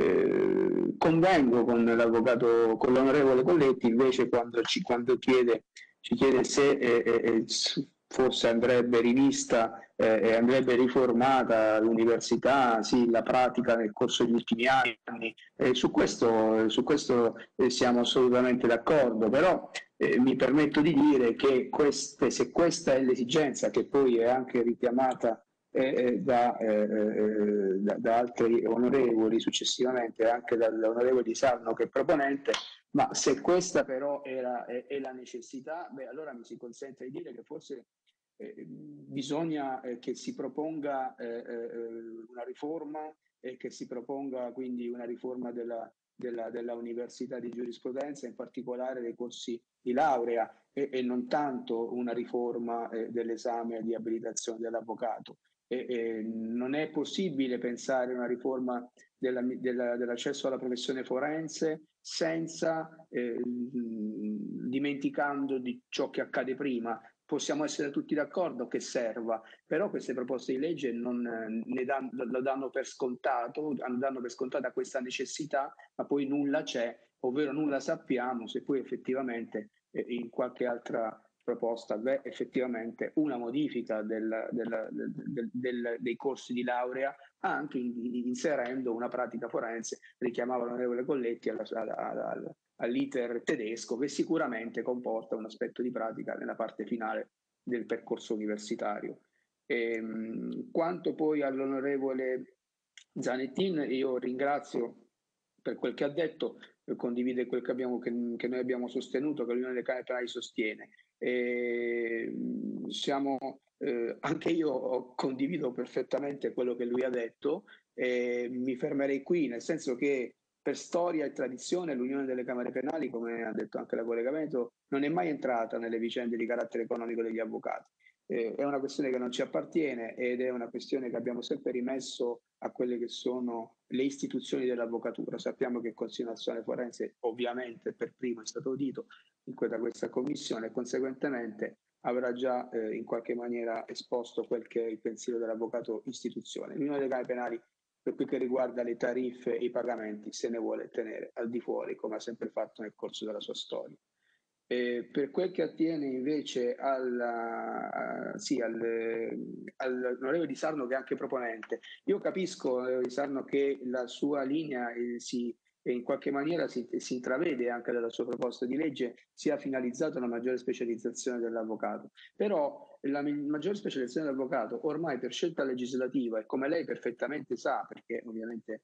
Eh, convengo con l'avvocato, con l'onorevole Colletti invece quando ci, quando chiede, ci chiede se eh, eh, forse andrebbe rivista eh, e andrebbe riformata l'università, sì, la pratica nel corso degli ultimi anni. Eh, su questo, su questo eh, siamo assolutamente d'accordo, però eh, mi permetto di dire che queste, se questa è l'esigenza, che poi è anche richiamata eh, da, eh, da, da altri onorevoli successivamente, anche dall'onorevole Di Sarno che è proponente, ma se questa però era, è, è la necessità, beh, allora mi si consente di dire che forse eh, bisogna eh, che si proponga eh, eh, una riforma e che si proponga quindi una riforma della, della, della Università di Giurisprudenza, in particolare dei corsi di laurea, e, e non tanto una riforma eh, dell'esame di abilitazione dell'avvocato. E, e non è possibile pensare a una riforma della, della, dell'accesso alla professione forense senza eh, dimenticando di ciò che accade prima. Possiamo essere tutti d'accordo che serva, però queste proposte di legge non ne danno, lo danno per scontato, danno per scontata questa necessità, ma poi nulla c'è, ovvero nulla sappiamo se poi effettivamente eh, in qualche altra proposta beh, effettivamente una modifica del, del, del, del, dei corsi di laurea, anche in, inserendo una pratica forense, richiamava l'onorevole Colletti alla, alla, alla, all'iter tedesco, che sicuramente comporta un aspetto di pratica nella parte finale del percorso universitario. E, quanto poi all'onorevole Zanettin, io ringrazio per quel che ha detto, condivide quel che, abbiamo, che, che noi abbiamo sostenuto, che l'Unione delle Camere Penali sostiene. E siamo, eh, anche io condivido perfettamente quello che lui ha detto, e mi fermerei qui, nel senso che per storia e tradizione l'Unione delle Camere Penali, come ha detto anche la collega Veneto, non è mai entrata nelle vicende di carattere economico degli avvocati. Eh, è una questione che non ci appartiene ed è una questione che abbiamo sempre rimesso a quelle che sono le istituzioni dell'avvocatura. Sappiamo che il Consiglio Nazionale Forense ovviamente per primo è stato audito in questa, questa commissione e conseguentemente avrà già eh, in qualche maniera esposto quel che è il pensiero dell'avvocato istituzione. L'Unione delle Camere Penali, per quel che riguarda le tariffe e i pagamenti, se ne vuole tenere al di fuori, come ha sempre fatto nel corso della sua storia. Eh, per quel che attiene invece alla, uh, sì, al, all'onorevole Di Sarno, che è anche proponente, io capisco eh, Di Sarno che la sua linea eh, si, eh, in qualche maniera si, si intravede anche dalla sua proposta di legge sia finalizzata a una maggiore specializzazione dell'avvocato, però la maggiore specializzazione dell'avvocato ormai per scelta legislativa, e come lei perfettamente sa, perché ovviamente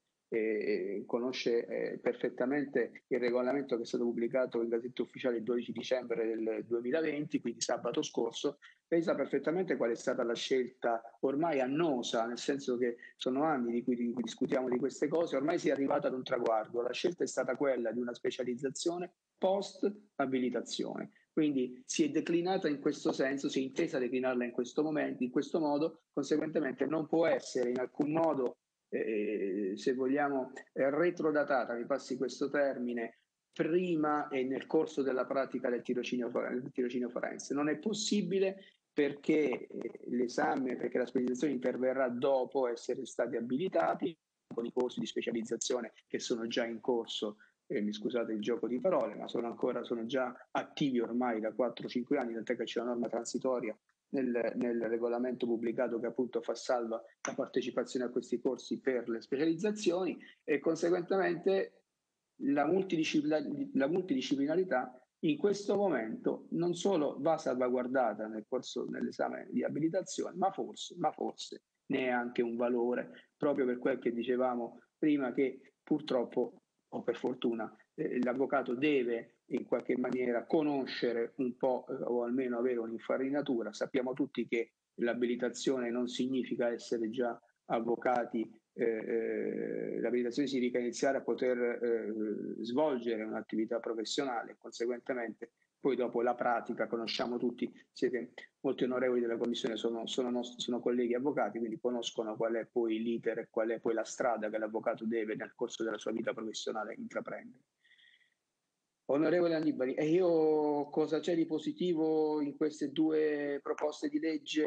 Eh, conosce eh, perfettamente il regolamento che è stato pubblicato in Gazzetta Ufficiale il dodici dicembre del duemilaventi, quindi sabato scorso. Lei sa perfettamente qual è stata la scelta ormai annosa, nel senso che sono anni di cui, di cui discutiamo di queste cose, ormai si è arrivato ad un traguardo. La scelta è stata quella di una specializzazione post abilitazione. Quindi si è declinata in questo senso, si è intesa declinarla in questo momento, in questo modo, conseguentemente non può essere in alcun modo Eh, se vogliamo, eh, retrodatata, mi passi questo termine, prima e nel corso della pratica del tirocinio, del tirocinio forense. Non è possibile perché l'esame, perché la specializzazione interverrà dopo essere stati abilitati, con i corsi di specializzazione che sono già in corso, eh, mi scusate il gioco di parole, ma sono ancora sono già attivi ormai da quattro cinque anni, tant'è che c'è una norma transitoria Nel, nel regolamento pubblicato che appunto fa salva la partecipazione a questi corsi per le specializzazioni e conseguentemente la, multidisciplin- la multidisciplinarità in questo momento non solo va salvaguardata nel corso dell'esame di abilitazione, ma forse, ma forse ne è anche un valore, proprio per quel che dicevamo prima, che purtroppo o per fortuna eh, l'avvocato deve in qualche maniera conoscere un po' eh, o almeno avere un'infarinatura. Sappiamo tutti che l'abilitazione non significa essere già avvocati, eh, eh, l'abilitazione significa iniziare a poter eh, svolgere un'attività professionale, conseguentemente poi dopo la pratica, conosciamo tutti, siete molti onorevoli della Commissione, sono, sono, nostri, sono colleghi avvocati, quindi conoscono qual è poi l'iter e qual è poi la strada che l'avvocato deve nel corso della sua vita professionale intraprendere. Onorevole Annibali, e io cosa c'è di positivo in queste due proposte di legge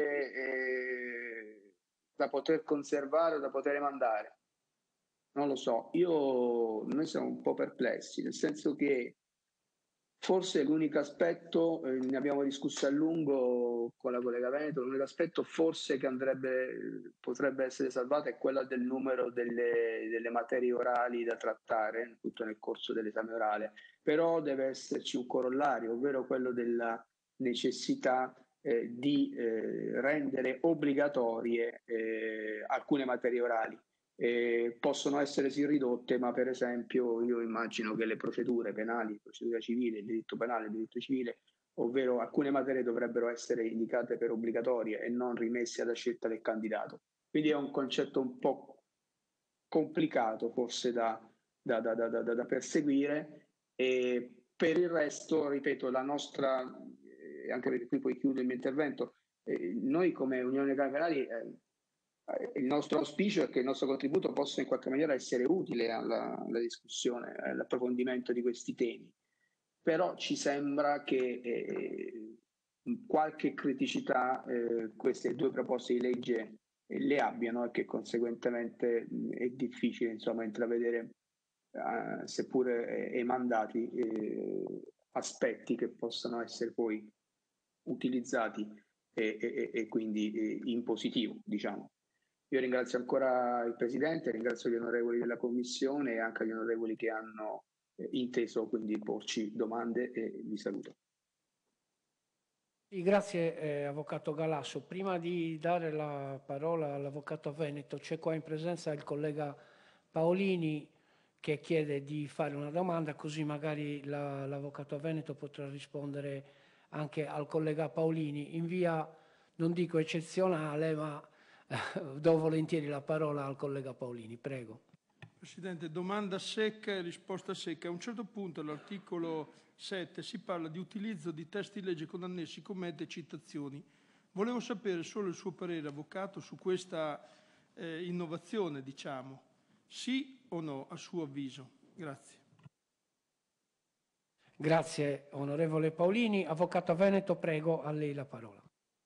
eh, da poter conservare o da poter emandare? Non lo so, io, noi siamo un po' perplessi, nel senso che forse l'unico aspetto, eh, ne abbiamo discusso a lungo con la collega Veneto, l'unico aspetto forse che andrebbe, potrebbe essere salvato è quello del numero delle, delle materie orali da trattare, tutto nel corso dell'esame orale, però deve esserci un corollario, ovvero quello della necessità eh, di eh, rendere obbligatorie eh, alcune materie orali. Eh, possono essere sì ridotte, ma per esempio io immagino che le procedure penali, procedura civile, il diritto penale, il diritto civile, ovvero alcune materie dovrebbero essere indicate per obbligatorie e non rimesse alla scelta del candidato. Quindi è un concetto un po' complicato forse da, da, da, da, da, da perseguire. E per il resto, ripeto, la nostra, eh, anche perché qui poi chiudo il mio intervento, eh, noi come Unione dei Camerali, eh, il nostro auspicio è che il nostro contributo possa in qualche maniera essere utile alla, alla discussione, all'approfondimento di questi temi. Però ci sembra che eh, qualche criticità eh, queste due proposte di legge eh, le abbiano e che conseguentemente mh, è difficile insomma intravedere, eh, seppure eh, emandati, eh, aspetti che possano essere poi utilizzati e, e, e quindi eh, in positivo, diciamo. Io ringrazio ancora il Presidente, ringrazio gli onorevoli della Commissione e anche gli onorevoli che hanno eh, inteso quindi porci domande e vi saluto. Sì, grazie eh, Avvocato Galasso. Prima di dare la parola all'Avvocato Veneto, c'è qua in presenza il collega Paolini che chiede di fare una domanda, così magari la, l'Avvocato Veneto potrà rispondere anche al collega Paolini in via, non dico eccezionale, ma eh, do volentieri la parola al collega Paolini. Prego. Presidente, domanda secca e risposta secca. A un certo punto all'articolo sette si parla di utilizzo di testi legge con annessi, commenti e citazioni. Volevo sapere solo il suo parere, Avvocato, su questa eh, innovazione, diciamo. Sì o no, a suo avviso? Grazie. Grazie, onorevole Paolini. Avvocato Veneto, prego, a lei la parola.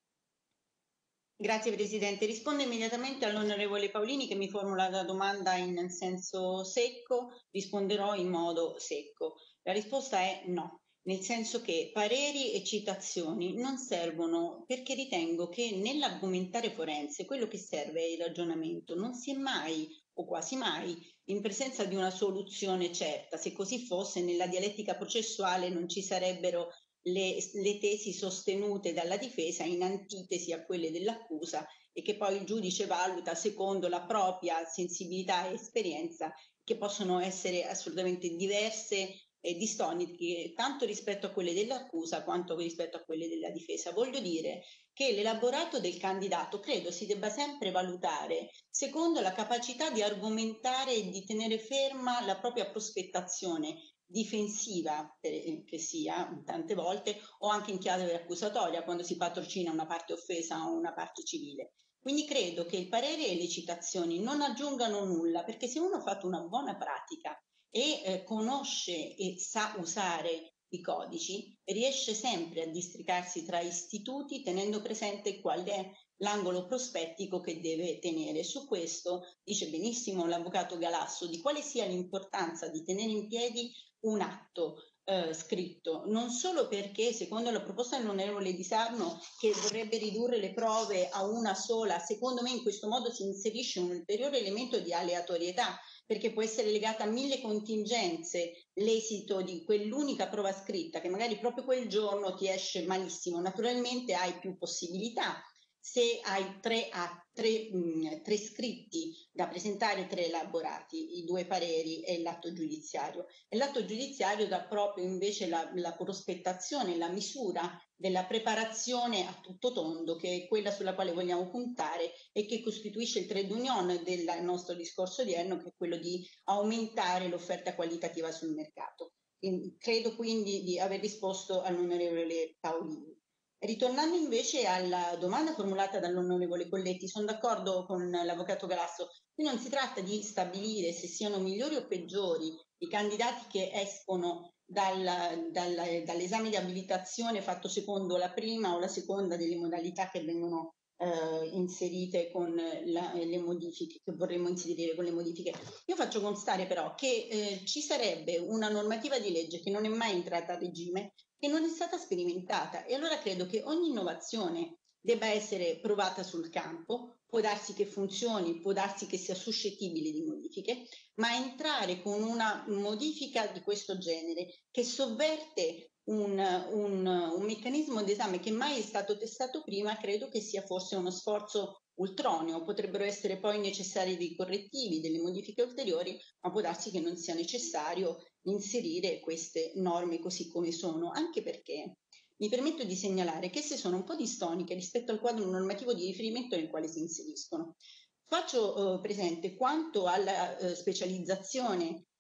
Grazie Presidente. Rispondo immediatamente all'onorevole Paolini che mi formula la domanda in senso secco, risponderò in modo secco. La risposta è no, nel senso che pareri e citazioni non servono perché ritengo che nell'argomentare forense quello che serve è il ragionamento. Non si è mai o quasi mai in presenza di una soluzione certa. Se così fosse, nella dialettica processuale non ci sarebbero Le, le tesi sostenute dalla difesa in antitesi a quelle dell'accusa e che poi il giudice valuta secondo la propria sensibilità e esperienza, che possono essere assolutamente diverse e distoniche tanto rispetto a quelle dell'accusa quanto rispetto a quelle della difesa. Voglio dire che l'elaborato del candidato credo si debba sempre valutare secondo la capacità di argomentare e di tenere ferma la propria prospettazione difensiva che sia tante volte o anche in chiave accusatoria quando si patrocina una parte offesa o una parte civile. Quindi credo che il parere e le citazioni non aggiungano nulla, perché se uno ha fatto una buona pratica e eh, conosce e sa usare i codici, riesce sempre a districarsi tra istituti tenendo presente qual è l'angolo prospettico che deve tenere. Su questo dice benissimo l'avvocato Galasso di quale sia l'importanza di tenere in piedi un atto eh, scritto, non solo perché secondo la proposta dell'onorevole Di Sarno che vorrebbe ridurre le prove a una sola, secondo me in questo modo si inserisce un ulteriore elemento di aleatorietà, perché può essere legata a mille contingenze l'esito di quell'unica prova scritta che magari proprio quel giorno ti esce malissimo. Naturalmente hai più possibilità se hai tre, a, tre, mh, tre scritti da presentare, tre elaborati, i due pareri e l'atto giudiziario. E l'atto giudiziario dà proprio invece la, la prospettazione, la misura della preparazione a tutto tondo, che è quella sulla quale vogliamo puntare e che costituisce il trade union del nostro discorso odierno, che è quello di aumentare l'offerta qualitativa sul mercato. Quindi, credo quindi di aver risposto all'onorevole Paolini. Ritornando invece alla domanda formulata dall'onorevole Colletti, sono d'accordo con l'avvocato Galasso, qui non si tratta di stabilire se siano migliori o peggiori i candidati che escono dal, dal, dall'esame di abilitazione fatto secondo la prima o la seconda delle modalità che vengono eh, inserite con la, le modifiche, che vorremmo inserire con le modifiche. Io faccio constare però che eh, ci sarebbe una normativa di legge che non è mai entrata a regime, che non è stata sperimentata, e allora credo che ogni innovazione debba essere provata sul campo. Può darsi che funzioni, può darsi che sia suscettibile di modifiche, ma entrare con una modifica di questo genere che sovverte un, un, un meccanismo di esame che mai è stato testato prima, credo che sia forse uno sforzo ultroneo. Potrebbero essere poi necessari dei correttivi, delle modifiche ulteriori, ma può darsi che non sia necessario inserire queste norme così come sono, anche perché mi permetto di segnalare che esse sono un po' distoniche rispetto al quadro normativo di riferimento nel quale si inseriscono. Faccio eh, presente quanto alla eh, specializzazione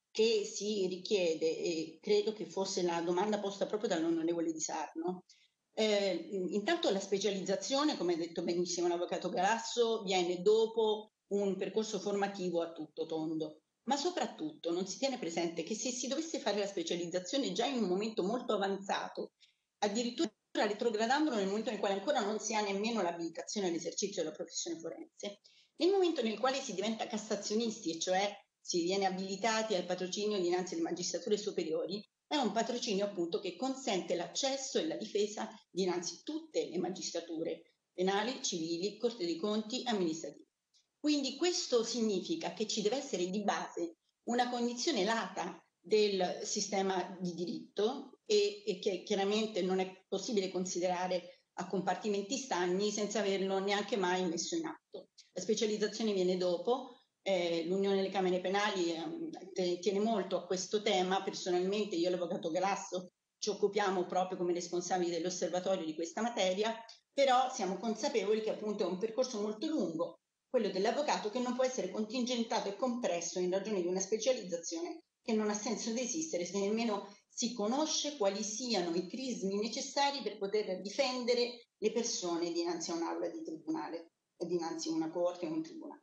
che si richiede, e credo che fosse la domanda posta proprio dall'onorevole Di Sarno, eh, intanto la specializzazione, come ha detto benissimo l'avvocato Galasso, viene dopo un percorso formativo a tutto tondo, ma soprattutto non si tiene presente che se si dovesse fare la specializzazione già in un momento molto avanzato, addirittura retrogradandolo nel momento nel quale ancora non si ha nemmeno l'abilitazione all'esercizio della professione forense, nel momento nel quale si diventa cassazionisti, e cioè si viene abilitati al patrocinio dinanzi alle magistrature superiori, è un patrocinio appunto che consente l'accesso e la difesa dinanzi a tutte le magistrature penali, civili, Corte dei Conti, amministrative. Quindi questo significa che ci deve essere di base una cognizione lata del sistema di diritto e, e che chiaramente non è possibile considerare a compartimenti stagni senza averlo neanche mai messo in atto. La specializzazione viene dopo. Eh, l'Unione delle Camere Penali eh, tiene molto a questo tema. Personalmente io e l'avvocato Galasso ci occupiamo proprio come responsabili dell'osservatorio di questa materia, però siamo consapevoli che appunto è un percorso molto lungo, quello dell'avvocato, che non può essere contingentato e compresso in ragione di una specializzazione che non ha senso di esistere se nemmeno si conosce quali siano i crismi necessari per poter difendere le persone dinanzi a un'aula di tribunale e dinanzi a una corte o un tribunale.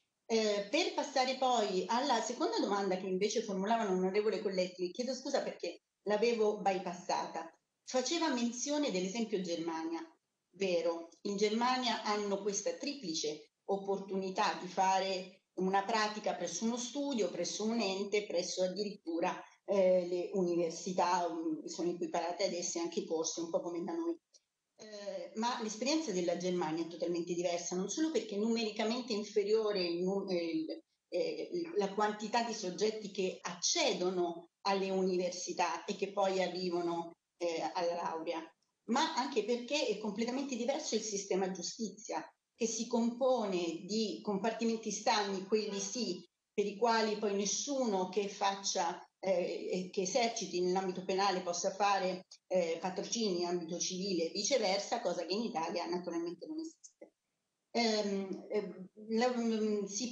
Eh, per passare poi alla seconda domanda che invece formulavano l'onorevole Colletti, chiedo scusa perché l'avevo bypassata, faceva menzione dell'esempio Germania. Vero, in Germania hanno questa triplice opportunità di fare una pratica presso uno studio, presso un ente, presso addirittura eh, le università, um, sono equiparate ad esse anche i corsi, un po' come da noi. Eh, ma l'esperienza della Germania è totalmente diversa, non solo perché numericamente inferiore il, il, eh, la quantità di soggetti che accedono alle università e che poi arrivano eh, alla laurea, ma anche perché è completamente diverso il sistema giustizia, che si compone di compartimenti stagni, quelli sì, per i quali poi nessuno che faccia Eh, che eserciti nell'ambito penale possa fare eh, patrocini in ambito civile e viceversa, cosa che in Italia naturalmente non esiste. Ehm, eh, la, si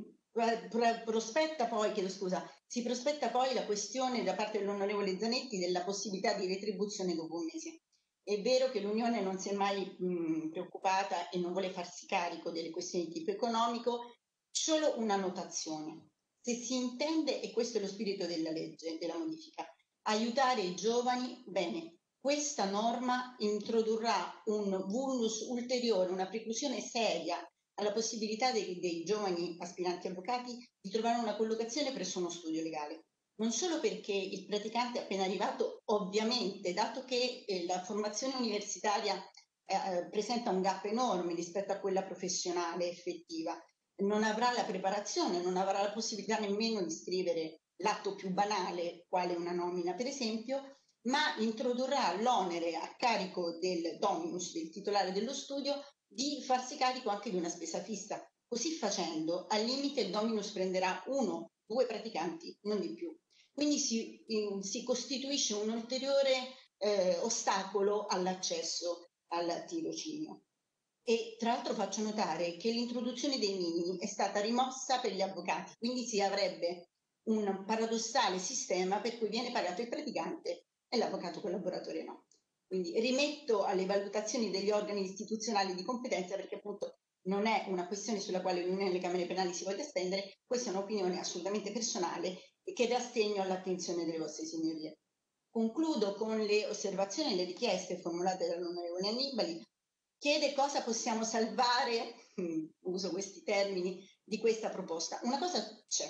mh, prospetta poi, chiedo scusa, si prospetta poi la questione da parte dell'onorevole Zanetti della possibilità di retribuzione dopo un mese. È vero che l'Unione non si è mai mh, preoccupata e non vuole farsi carico delle questioni di tipo economico, solo una notazione. Se si intende, e questo è lo spirito della legge, della modifica, aiutare i giovani, bene, questa norma introdurrà un vulnus ulteriore, una preclusione seria alla possibilità dei, dei giovani aspiranti avvocati di trovare una collocazione presso uno studio legale. Non solo perché il praticante appena arrivato, ovviamente, dato che eh, la formazione universitaria eh, presenta un gap enorme rispetto a quella professionale effettiva, non avrà la preparazione, non avrà la possibilità nemmeno di scrivere l'atto più banale, quale una nomina per esempio, ma introdurrà l'onere a carico del dominus, del titolare dello studio, di farsi carico anche di una spesa fissa. Così facendo, al limite il dominus prenderà uno, due praticanti, non di più. Quindi si, in, si costituisce un ulteriore eh, ostacolo all'accesso al tirocinio. E tra l'altro faccio notare che l'introduzione dei minimi è stata rimossa per gli avvocati, quindi si avrebbe un paradossale sistema per cui viene pagato il praticante e l'avvocato collaboratore no. Quindi rimetto alle valutazioni degli organi istituzionali di competenza, perché appunto non è una questione sulla quale l'Unione delle Camere Penali si voglia spendere, questa è un'opinione assolutamente personale e che rassegno all'attenzione delle vostre signorie. Concludo con le osservazioni e le richieste formulate dall'onorevole Annibali. Chiede cosa possiamo salvare, uso questi termini, di questa proposta. Una cosa c'è.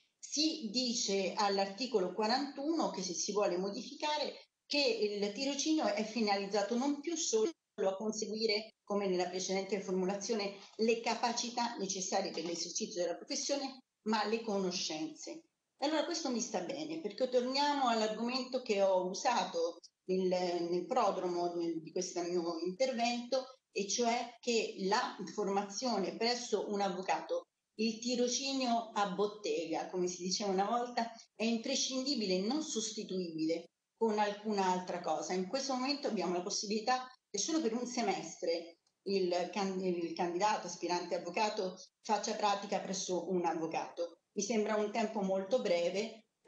Si dice all'articolo quarantuno che se si vuole modificare che il tirocinio è finalizzato non più solo a conseguire, come nella precedente formulazione, le capacità necessarie per l'esercizio della professione, ma le conoscenze. Allora questo mi sta bene, perché torniamo all'argomento che ho usato nel, nel prodromo nel, di questo mio intervento, e cioè che la formazione presso un avvocato, il tirocinio a bottega, come si diceva una volta, è imprescindibile e non sostituibile con alcun'altra cosa. In questo momento abbiamo la possibilità che solo per un semestre il, can- il candidato aspirante avvocato faccia pratica presso un avvocato. Mi sembra un tempo molto breve,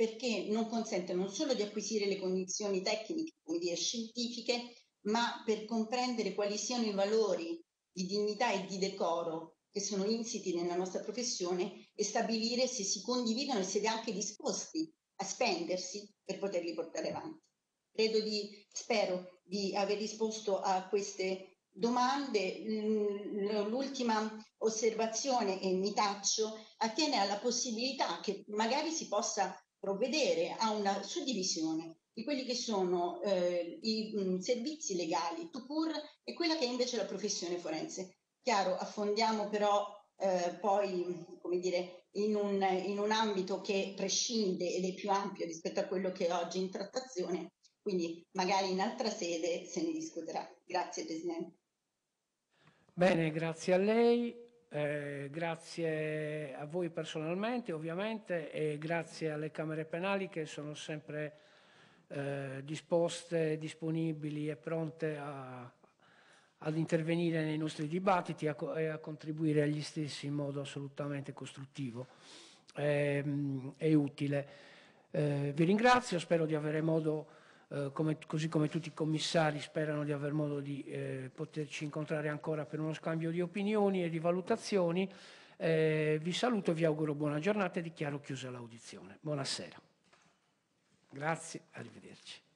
perché non consente non solo di acquisire le condizioni tecniche, come dire, scientifiche, ma per comprendere quali siano i valori di dignità e di decoro che sono insiti nella nostra professione e stabilire se si condividono e siete anche disposti a spendersi per poterli portare avanti. Credo di, spero di aver risposto a queste domande. L'ultima osservazione, e mi taccio, attiene alla possibilità che magari si possa provvedere a una suddivisione di quelli che sono eh, i mh, servizi legali, tout court, e quella che è invece la professione forense. Chiaro, affondiamo però eh, poi, come dire, in un, in un ambito che prescinde ed è più ampio rispetto a quello che è oggi in trattazione, quindi magari in altra sede se ne discuterà. Grazie Presidente. Bene, grazie a lei, eh, grazie a voi personalmente ovviamente e grazie alle Camere Penali che sono sempre eh, disposte, disponibili e pronte a, ad intervenire nei nostri dibattiti a, e a contribuire agli stessi in modo assolutamente costruttivo e, e utile. Eh, vi ringrazio, spero di avere modo Uh, come, così come tutti i commissari sperano di aver modo di eh, poterci incontrare ancora per uno scambio di opinioni e di valutazioni. Eh, vi saluto, vi auguro buona giornata e dichiaro chiusa l'audizione. Buonasera. Grazie, arrivederci.